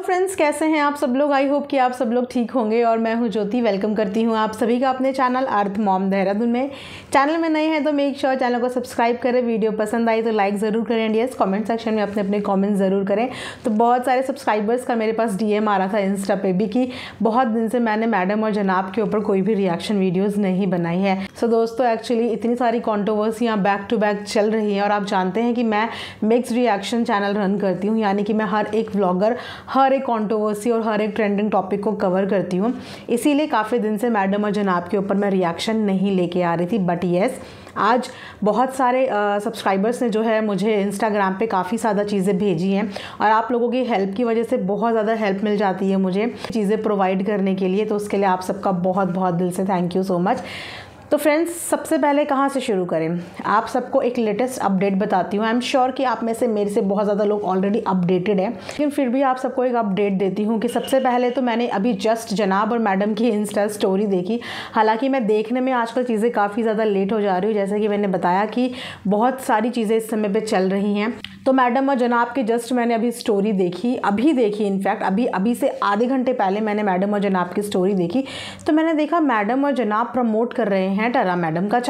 Friends, कैसे हैं आप सब लोग। आई होप कि आप सब लोग ठीक होंगे और मैं हूं ज्योति। वेलकम करती हूं आप सभी का अपने चैनल अर्थ मॉम देहरादून में। चैनल में नए हैं तो मेक श्योर चैनल को सब्सक्राइब करें। वीडियो पसंद आई तो लाइक ज़रूर करें एंड यस कमेंट सेक्शन में अपने अपने कमेंट्स ज़रूर करें। तो बहुत सारे सब्सक्राइबर्स का मेरे पास डीएम आ रहा था इंस्टा पे भी कि बहुत दिन से मैंने मैडम और जनाब के ऊपर कोई भी रिएक्शन वीडियोज़ नहीं बनाई है। सो दोस्तों, एक्चुअली इतनी सारी कॉन्ट्रोवर्सियाँ बैक टू बैक चल रही हैं और आप जानते हैं कि मैं मिक्स रिएक्शन चैनल रन करती हूँ, यानी कि मैं हर एक व्लॉगर हर एक कंट्रोवर्सी और हर एक ट्रेंडिंग टॉपिक को कवर करती हूँ। इसीलिए काफ़ी दिन से मैडम और जनाब के ऊपर मैं रिएक्शन नहीं लेके आ रही थी। बट येस, आज बहुत सारे सब्सक्राइबर्स ने जो है मुझे इंस्टाग्राम पे काफ़ी ज़्यादा चीज़ें भेजी हैं और आप लोगों की हेल्प की वजह से बहुत ज़्यादा हेल्प मिल जाती है मुझे चीज़ें प्रोवाइड करने के लिए। तो उसके लिए आप सबका बहुत बहुत दिल से थैंक यू सो मच। तो फ्रेंड्स, सबसे पहले कहाँ से शुरू करें। आप सबको एक लेटेस्ट अपडेट बताती हूँ। आई एम श्योर कि आप में से मेरे से बहुत ज़्यादा लोग ऑलरेडी अपडेटेड हैं, लेकिन फिर भी आप सबको एक अपडेट देती हूँ कि सबसे पहले तो मैंने अभी जस्ट जनाब और मैडम की इंस्टा स्टोरी देखी। हालांकि मैं देखने में आजकल चीज़ें काफ़ी ज़्यादा लेट हो जा रही हूँ, जैसे कि मैंने बताया कि बहुत सारी चीज़ें इस समय पर चल रही हैं। तो मैडम और जनाब की जस्ट मैंने अभी स्टोरी देखी, इनफैक्ट अभी से आधे घंटे पहले मैंने मैडम और जनाब की स्टोरी देखी। तो मैंने देखा मैडम और जनाब प्रमोट कर रहे हैं टरा मैडम का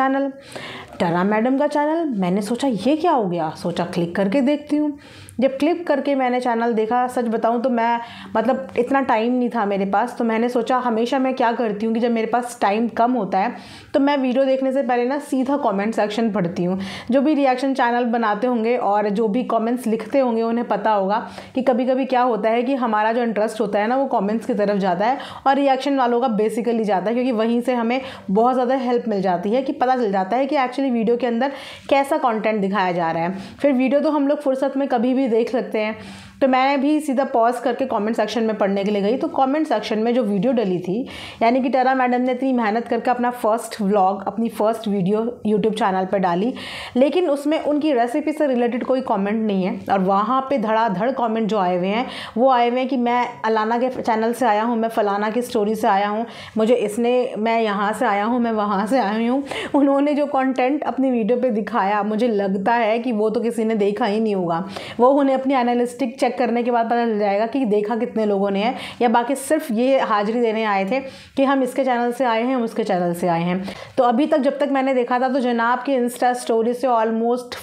चैनल। मैंने सोचा ये क्या हो गया, सोचा क्लिक करके देखती हूँ। जब क्लिक करके मैंने चैनल देखा, सच बताऊँ तो मैं मतलब इतना टाइम नहीं था मेरे पास। तो मैंने सोचा, हमेशा मैं क्या करती हूँ कि जब मेरे पास टाइम कम होता है तो मैं वीडियो देखने से पहले ना सीधा कमेंट सेक्शन पढ़ती हूँ। जो भी रिएक्शन चैनल बनाते होंगे और जो भी कमेंट्स लिखते होंगे उन्हें पता होगा कि कभी कभी क्या होता है कि हमारा जो इंटरेस्ट होता है ना वो कमेंट्स की तरफ जाता है और रिएक्शन वालों का बेसिकली जाता है, क्योंकि वहीं से हमें बहुत ज़्यादा हेल्प मिल जाती है कि पता चल जाता है कि एक्चुअली वीडियो के अंदर कैसा कंटेंट दिखाया जा रहा है। फिर वीडियो तो हम लोग फुर्सत में कभी भी देख सकते हैं। तो मैं भी सीधा पॉज करके कमेंट सेक्शन में पढ़ने के लिए गई। तो कमेंट सेक्शन में जो वीडियो डली थी, यानी कि टरा मैडम ने इतनी मेहनत करके अपना फर्स्ट व्लॉग, अपनी फर्स्ट वीडियो यूट्यूब चैनल पर डाली, लेकिन उसमें उनकी रेसिपी से रिलेटेड कोई कमेंट नहीं है। और वहाँ पे धड़ाधड़ कमेंट जो आए हुए हैं वो आए हुए हैं कि मैं अलाना के चैनल से आया हूँ, मैं फलाना की स्टोरी से आया हूँ, मैं यहाँ से आया हूँ, मैं वहाँ से आई हूँ। उन्होंने जो कंटेंट अपनी वीडियो पे दिखाया, मुझे लगता है कि वो तो किसी ने देखा ही नहीं होगा। वो उन्हें अपनी एनालिस्टिक चेक करने के बाद पता चल जाएगा कि देखा कितने लोगों ने है, या बाकी सिर्फ ये हाजिरी देने आए थे कि हम इसके चैनल से आए हैं, हम उसके चैनल से आए हैं। तो अभी तक जब तक मैंने देखा था तो जनाब की इंस्टा स्टोरी से ऑलमोस्ट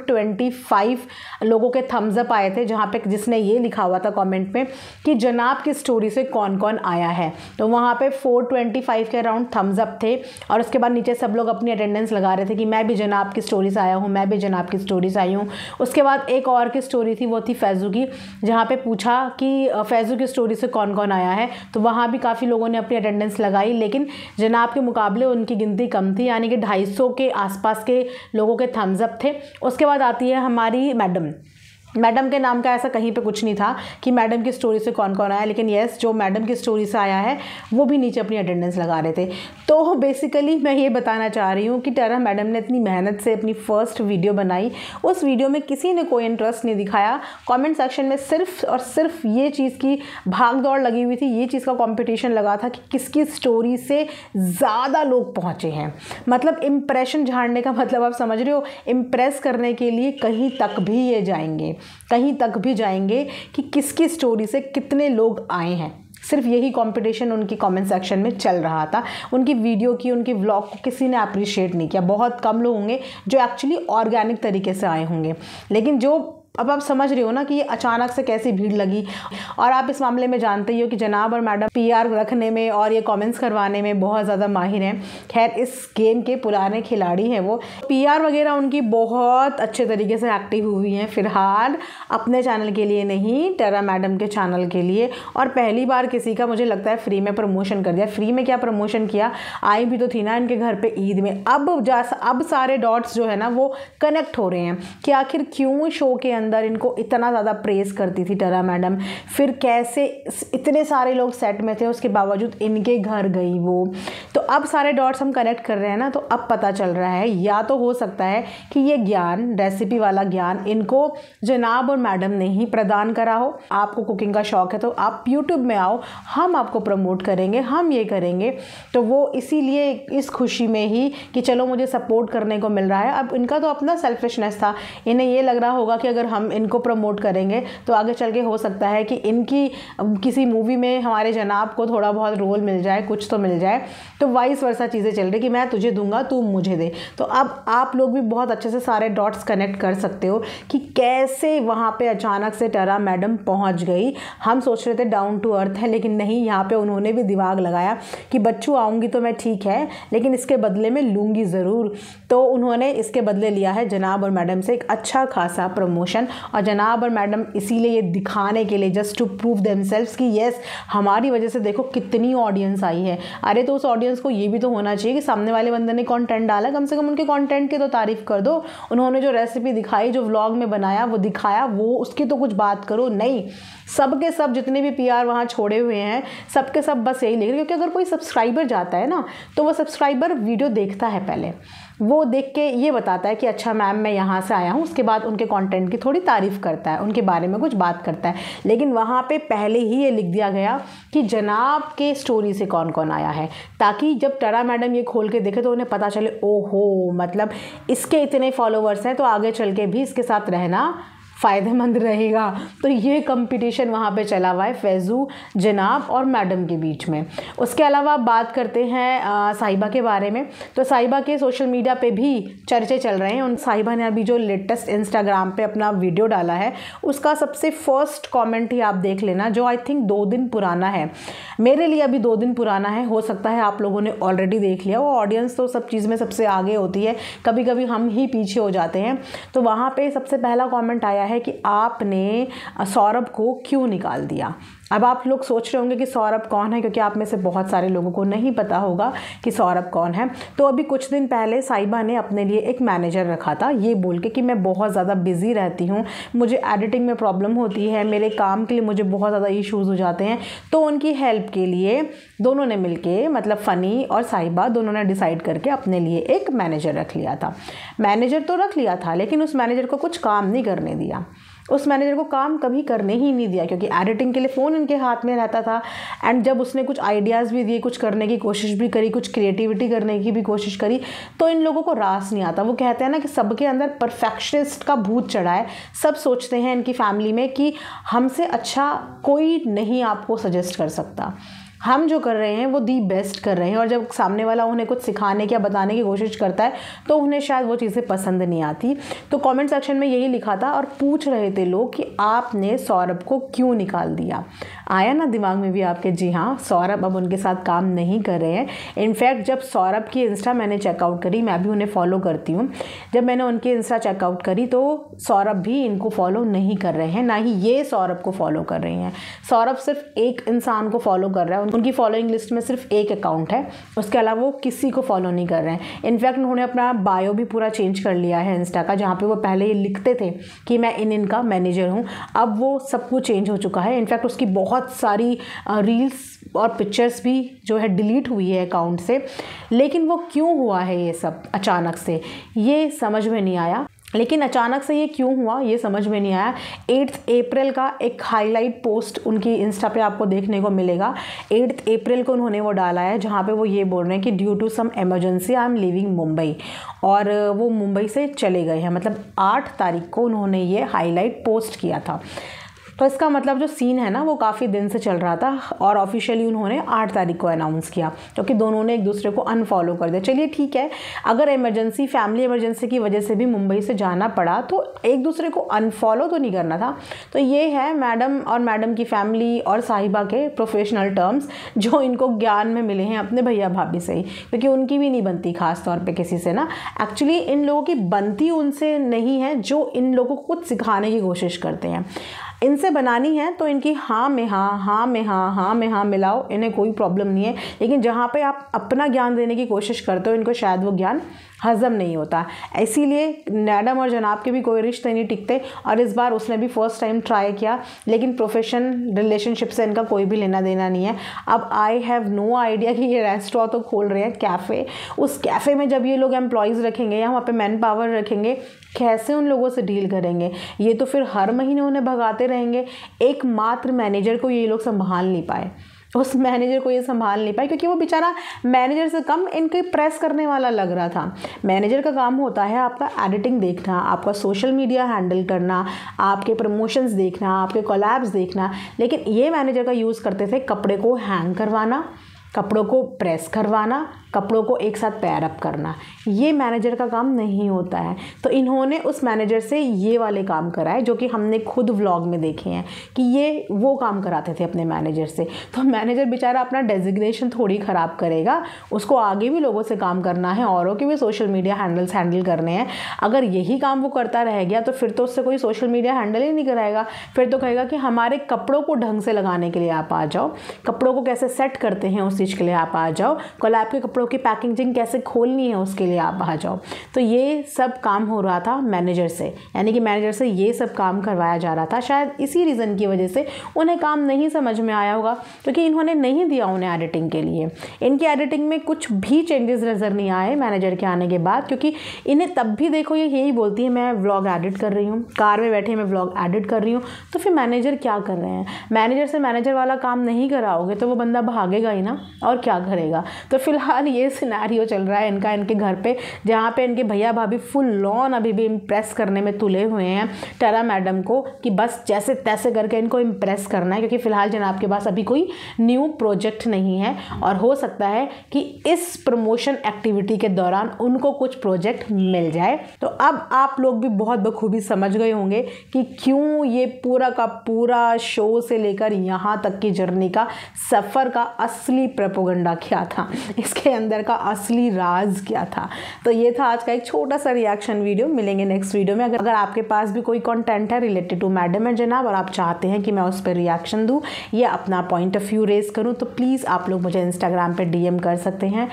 425 लोगों के थम्स अप आए थे, जहाँ पे जिसने ये लिखा हुआ था कमेंट में कि जनाब की स्टोरी से कौन कौन आया है। तो वहाँ पे 425 के अराउंड थम्स अप थे और उसके बाद नीचे सब लोग अपनी अटेंडेंस लगा रहे थे कि मैं भी जनाब की स्टोरी से आया हूँ, मैं भी जनाब की स्टोरी से आई हूँ। उसके बाद एक और की स्टोरी थी, वो थी फैज़ू की, जहाँ पे पूछा कि फैज़ू की स्टोरी से कौन कौन आया है। तो वहाँ भी काफ़ी लोगों ने अपनी अटेंडेंस लगाई, लेकिन जनाब के मुकाबले उनकी गिनती कम थी, यानी कि 250 के आसपास के लोगों के थम्स अप थे। उसके बाद आती है हमारी मैडम के नाम का ऐसा कहीं पे कुछ नहीं था कि मैडम की स्टोरी से कौन कौन आया, लेकिन येस, जो मैडम की स्टोरी से आया है वो भी नीचे अपनी अटेंडेंस लगा रहे थे। तो बेसिकली मैं ये बताना चाह रही हूँ कि टरा मैडम ने इतनी मेहनत से अपनी फर्स्ट वीडियो बनाई, उस वीडियो में किसी ने कोई इंटरेस्ट नहीं दिखाया। कमेंट सेक्शन में सिर्फ और सिर्फ ये चीज़ की भाग दौड़ लगी हुई थी, ये चीज़ का कॉम्पिटिशन लगा था कि किसकी स्टोरी से ज़्यादा लोग पहुँचे हैं। मतलब इम्प्रेशन झाड़ने का मतलब आप समझ रहे हो, इम्प्रेस करने के लिए कहीं तक भी जाएंगे कि किसकी स्टोरी से कितने लोग आए हैं। सिर्फ यही कंपटीशन उनकी कमेंट सेक्शन में चल रहा था। उनकी वीडियो की, उनकी व्लॉग को किसी ने अप्रिशिएट नहीं किया। बहुत कम लोग होंगे जो एक्चुअली ऑर्गेनिक तरीके से आए होंगे, लेकिन जो अब आप समझ रहे हो ना कि ये अचानक से कैसी भीड़ लगी। और आप इस मामले में जानते ही हो कि जनाब और मैडम पीआर रखने में और ये कमेंट्स करवाने में बहुत ज़्यादा माहिर हैं। खैर, इस गेम के पुराने खिलाड़ी हैं वो। पीआर वगैरह उनकी बहुत अच्छे तरीके से एक्टिव हुई हैं फ़िलहाल, अपने चैनल के लिए नहीं, टरा मैडम के चैनल के लिए। और पहली बार किसी का मुझे लगता है फ्री में प्रमोशन कर दिया। फ्री में क्या प्रमोशन किया, आई भी तो थी ना इनके घर पर ईद में। अब सारे डॉट्स जो है ना वो कनेक्ट हो रहे हैं कि आखिर क्यों शो के अंदर इनको इतना ज़्यादा प्रेस करती थी टरा मैडम, फिर कैसे इतने सारे लोग सेट में थे उसके बावजूद इनके घर गई वो। तो अब सारे डॉट्स हम कनेक्ट कर रहे हैं ना, तो अब पता चल रहा है, या तो हो सकता है कि ये ज्ञान, रेसिपी वाला ज्ञान इनको जनाब और मैडम ने ही प्रदान करा हो। आपको कुकिंग का शौक़ है तो आप यूट्यूब में आओ, हम आपको प्रमोट करेंगे, हम ये करेंगे। तो वो इसीलिए इस खुशी में ही कि चलो मुझे सपोर्ट करने को मिल रहा है। अब इनका तो अपना सेल्फिशनेस था, इन्हें ये लग रहा होगा कि अगर हम इनको प्रमोट करेंगे तो आगे चल के हो सकता है कि इनकी किसी मूवी में हमारे जनाब को थोड़ा बहुत रोल मिल जाए, कुछ तो मिल जाए। तो वाइस वर्सा चीज़ें चल रही कि मैं तुझे दूंगा तू मुझे दे। तो अब आप लोग भी बहुत अच्छे से सारे डॉट्स कनेक्ट कर सकते हो कि कैसे वहाँ पे अचानक से टरा मैडम पहुँच गई। हम सोच रहे थे डाउन टू अर्थ है, लेकिन नहीं, यहाँ पे उन्होंने भी दिमाग लगाया कि बच्चू आऊँगी तो मैं ठीक है, लेकिन इसके बदले में लूँगी ज़रूर। तो उन्होंने इसके बदले लिया है जनाब और मैडम से एक अच्छा खासा प्रमोशन। और जनाब और मैडम इसीलिए ये दिखाने के लिए, जस्ट टू प्रूव देमसेल्व्स कि येस हमारी वजह से देखो कितनी ऑडियंस आई है। अरे तो उस ऑडियंस को ये भी तो होना चाहिए कि सामने वाले बंदे ने कंटेंट डाला, कम से कम उनके कंटेंट की तो तारीफ कर दो। उन्होंने जो रेसिपी दिखाई, जो व्लॉग में बनाया वो दिखाया, वो उसकी तो कुछ बात करो। नहीं, सबके सब जितने भी PR वहाँ छोड़े हुए हैं सबके सब बस यही लिख रहे, क्योंकि अगर कोई सब्सक्राइबर जाता है ना तो वो सब्सक्राइबर वीडियो देखता है, पहले वो देख के ये बताता है कि अच्छा मैम मैं यहाँ से आया हूँ, उसके बाद उनके कंटेंट की थोड़ी तारीफ़ करता है, उनके बारे में कुछ बात करता है। लेकिन वहाँ पे पहले ही ये लिख दिया गया कि जनाब के स्टोरी से कौन कौन आया है, ताकि जब टरा मैडम ये खोल के देखे तो उन्हें पता चले ओहो मतलब इसके इतने फॉलोवर्स हैं तो आगे चल के भी इसके साथ रहना फ़ायदेमंद रहेगा। तो ये कंपटीशन वहाँ पे चला हुआ है फैज़ू, जनाब और मैडम के बीच में। उसके अलावा बात करते हैं साहिबा के बारे में। तो साहिबा के सोशल मीडिया पे भी चर्चे चल रहे हैं। उन साहिबा ने अभी जो लेटेस्ट इंस्टाग्राम पे अपना वीडियो डाला है उसका सबसे फर्स्ट कमेंट ही आप देख लेना, जो आई थिंक 2 दिन पुराना है। मेरे लिए अभी 2 दिन पुराना है, हो सकता है आप लोगों ने ऑलरेडी देख लिया। वो ऑडियंस तो सब चीज़ में सबसे आगे होती है, कभी कभी हम ही पीछे हो जाते हैं। तो वहाँ पर सबसे पहला कॉमेंट आया है कि आपने सौरभ को क्यों निकाल दिया। अब आप लोग सोच रहे होंगे कि सौरभ कौन है, क्योंकि आप में से बहुत सारे लोगों को नहीं पता होगा कि सौरभ कौन है। तो अभी कुछ दिन पहले साहिबा ने अपने लिए एक मैनेजर रखा था, ये बोल के कि मैं बहुत ज़्यादा बिजी रहती हूँ, मुझे एडिटिंग में प्रॉब्लम होती है, मेरे काम के लिए मुझे बहुत ज़्यादा इश्यूज़ हो जाते हैं। तो उनकी हेल्प के लिए दोनों ने मिलके, मतलब फ़नी और साहिबा दोनों ने डिसाइड करके अपने लिए एक मैनेजर रख लिया था। मैनेजर तो रख लिया था, लेकिन उस मैनेजर को कुछ काम नहीं करने दिया। उस मैनेजर को काम कभी करने ही नहीं दिया, क्योंकि एडिटिंग के लिए फ़ोन इनके हाथ में रहता था। एंड जब उसने कुछ आइडियाज़ भी दिए, कुछ करने की कोशिश भी करी, कुछ क्रिएटिविटी करने की भी कोशिश करी, तो इन लोगों को रास नहीं आता। वो कहते हैं ना कि सबके अंदर परफेक्शनिस्ट का भूत चढ़ा है। सब सोचते हैं इनकी फैमिली में कि हमसे अच्छा कोई नहीं आपको सजेस्ट कर सकता, हम जो कर रहे हैं वो दी बेस्ट कर रहे हैं। और जब सामने वाला उन्हें कुछ सिखाने या बताने की कोशिश करता है तो उन्हें शायद वो चीज़ें पसंद नहीं आती। तो कमेंट सेक्शन में यही लिखा था और पूछ रहे थे लोग कि आपने सौरभ को क्यों निकाल दिया। आया ना दिमाग में भी आपके, जी हाँ, सौरभ अब उनके साथ काम नहीं कर रहे हैं। इनफैक्ट जब सौरभ की इंस्टा मैंने चेकआउट करी, मैं भी उन्हें फॉलो करती हूँ, जब मैंने उनकी इंस्टा चेकआउट करी तो सौरभ भी इनको फॉलो नहीं कर रहे हैं, ना ही ये सौरभ को फॉलो कर रहे हैं। सौरभ सिर्फ एक इंसान को फॉलो कर रहा है, उनकी फॉलोइंग लिस्ट में सिर्फ एक अकाउंट है, उसके अलावा वो किसी को फॉलो नहीं कर रहे हैं। इनफैक्ट उन्होंने अपना बायो भी पूरा चेंज कर लिया है इंस्टा का, जहाँ पे वो पहले ये लिखते थे कि मैं इनका मैनेजर हूँ, अब वो सब कुछ चेंज हो चुका है। इनफैक्ट उसकी बहुत सारी रील्स और पिक्चर्स भी जो है डिलीट हुई है अकाउंट से। लेकिन वो क्यों हुआ है ये सब अचानक से, ये समझ में नहीं आया। लेकिन अचानक से ये क्यों हुआ ये समझ में नहीं आया। 8 अप्रैल का एक हाईलाइट पोस्ट उनकी इंस्टा पे आपको देखने को मिलेगा। 8 अप्रैल को उन्होंने वो डाला है, जहाँ पे वो ये बोल रहे हैं कि due to some emergency I am living Mumbai, और वो मुंबई से चले गए हैं। मतलब 8 तारीख को उन्होंने ये हाईलाइट पोस्ट किया था। तो इसका मतलब जो सीन है ना वो काफ़ी दिन से चल रहा था और ऑफिशियली उन्होंने 8 तारीख को अनाउंस किया, क्योंकि दोनों ने एक दूसरे को अनफॉलो कर दिया। चलिए ठीक है, अगर इमरजेंसी, फैमिली इमरजेंसी की वजह से भी मुंबई से जाना पड़ा तो एक दूसरे को अनफॉलो तो नहीं करना था। तो ये है मैडम और मैडम की फैमिली और साहिबा के प्रोफेशनल टर्म्स जो इनको ज्ञान में मिले हैं अपने भैया भाभी से ही, क्योंकि उनकी भी नहीं बनती खास तौर पे किसी से ना। एक्चुअली इन लोगों की बनती उनसे नहीं है जो इन लोगों को कुछ सिखाने की कोशिश करते हैं। इनसे बनानी है तो इनकी हाँ में हाँ, हाँ में हाँ, हाँ में हाँ मिलाओ, इन्हें कोई प्रॉब्लम नहीं है। लेकिन जहाँ पे आप अपना ज्ञान देने की कोशिश करते हो इनको शायद वो ज्ञान हज़म नहीं होता। इसीलिए मैडम और जनाब के भी कोई रिश्ते नहीं टिकते। और इस बार उसने भी फर्स्ट टाइम ट्राई किया, लेकिन प्रोफेशन रिलेशनशिप से इनका कोई भी लेना देना नहीं है। अब आई हैव नो आइडिया कि ये रेस्टोरेंट तो खोल रहे हैं, कैफ़े। उस कैफ़े में जब ये लोग एम्प्लॉयज़ रखेंगे या वहाँ पे मैन पावर रखेंगे, कैसे उन लोगों से डील करेंगे? ये तो फिर हर महीने उन्हें भगाते रहेंगे। एकमात्र मैनेजर को ये लोग संभाल नहीं पाए। उस मैनेजर को ये संभाल नहीं पाई, क्योंकि वो बेचारा मैनेजर से कम इनके प्रेस करने वाला लग रहा था। मैनेजर का काम होता है आपका एडिटिंग देखना, आपका सोशल मीडिया हैंडल करना, आपके प्रमोशंस देखना, आपके कोलैब्स देखना, लेकिन ये मैनेजर का यूज़ करते थे कपड़े को हैंग करवाना, कपड़ों को प्रेस करवाना, कपड़ों को एक साथ पैर अप करना। ये मैनेजर का काम नहीं होता है। तो इन्होंने उस मैनेजर से ये वाले काम कराए जो कि हमने खुद व्लॉग में देखे हैं कि ये वो काम कराते थे अपने मैनेजर से। तो मैनेजर बेचारा अपना डेजिग्नेशन थोड़ी ख़राब करेगा, उसको आगे भी लोगों से काम करना है, औरों के भी सोशल मीडिया हैंडल्स हैंडल करने हैं। अगर यही काम वो करता रह गया तो फिर तो उससे कोई सोशल मीडिया हैंडल ही नहीं कराएगा। फिर तो कहेगा कि हमारे कपड़ों को ढंग से लगाने के लिए आप आ जाओ, कपड़ों को कैसे सेट करते हैं उस चीज़ के लिए आप आ जाओ, कोलैब के कपड़ों की पैकेजिंग कैसे खोलनी है उसके लिए आप आ जाओ। तो ये सब काम हो रहा था मैनेजर से, यानी कि मैनेजर से ये सब काम करवाया जा रहा था। शायद इसी रीज़न की वजह से उन्हें काम नहीं समझ में आया होगा, क्योंकि इन्होंने नहीं दिया उन्हें एडिटिंग के लिए। इनकी एडिटिंग में कुछ भी चेंजेस नज़र नहीं आए मैनेजर के आने के बाद, क्योंकि इन्हें तब भी देखो ये यही बोलती है मैं व्लॉग एडिट कर रही हूँ, कार में बैठे मैं व्लॉग एडिट कर रही हूँ। तो फिर मैनेजर क्या कर रहे हैं? मैनेजर से मैनेजर वाला काम नहीं कराओगे तो वो बंदा भागेगा ही ना, और क्या करेगा। तो फिलहाल ये सिनेरियो चल रहा है इनका इनके घर पे, जहाँ पे इनके भैया भाभी फुल लॉन अभी भी इम्प्रेस करने में तुले हुए हैं टरा मैडम को, कि बस जैसे तैसे करके इनको इम्प्रेस करना है, क्योंकि फ़िलहाल जनाब के पास अभी कोई न्यू प्रोजेक्ट नहीं है, और हो सकता है कि इस प्रमोशन एक्टिविटी के दौरान उनको कुछ प्रोजेक्ट मिल जाए। तो अब आप लोग भी बहुत बखूबी समझ गए होंगे कि क्यों ये पूरा का पूरा शो से लेकर यहाँ तक की जर्नी का सफ़र का असली प्रोपेगेंडा क्या था, इसके अंदर का असली राज क्या था। तो ये था आज का एक छोटा सा रिएक्शन वीडियो। मिलेंगे नेक्स्ट वीडियो में। अगर आपके पास भी कोई कंटेंट है रिलेटेड टू मैडम एंड जनाब और आप चाहते हैं कि मैं उस पर रिएक्शन दूँ या अपना पॉइंट ऑफ व्यू रेस करूँ, तो प्लीज़ आप लोग मुझे इंस्टाग्राम पे DM कर सकते हैं।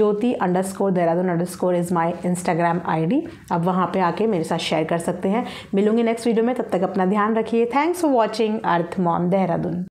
Jyoti_Dehradun_ is my Instagram ID। अब वहाँ पर आके मेरे साथ शेयर कर सकते हैं। मिलूंगी नेक्स्ट वीडियो में, तब तक अपना ध्यान रखिए। Thanks for watching Earth Mom Dehradun.